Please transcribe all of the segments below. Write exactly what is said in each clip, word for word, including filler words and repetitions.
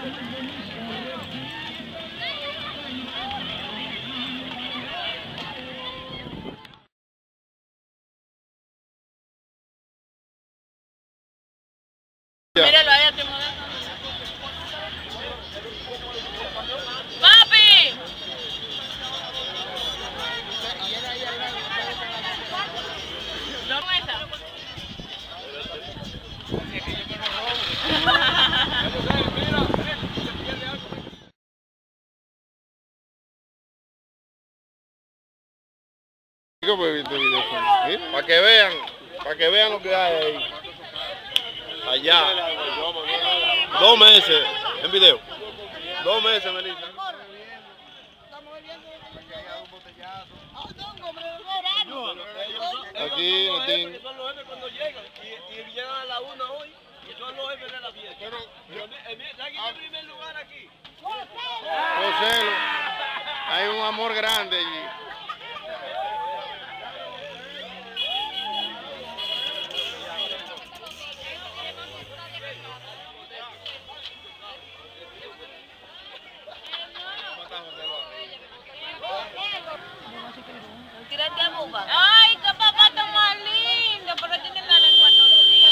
Míralo ahí a ti, moderno. ¡Papi! No con esa. Para que vean, para que vean lo que hay ahí. Allá. Dos meses en video. Dos meses, Melissa. Aquí, aquí. Son los jefes cuando llegan y, y llegan a la una hoy y son los jefes de la fiesta. Pero, ¿sabes quién es el primer lugar aquí? José, hay un amor grande allí. Tírate a buba. Ay, qué papá tan más lindo, pero tiene la lengua torcida.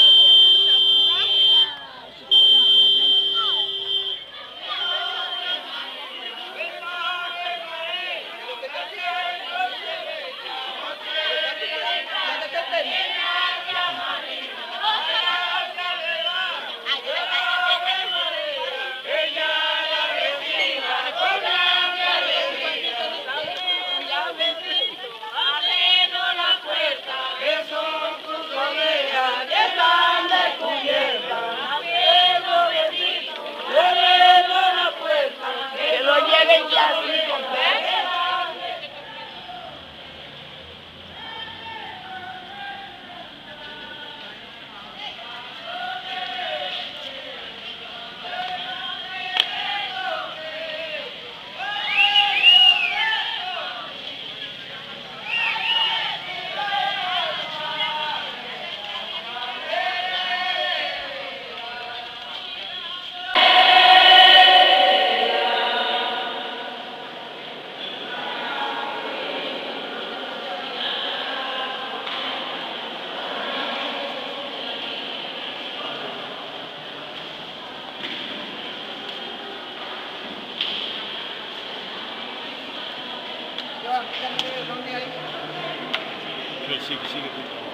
Sigue, sigue.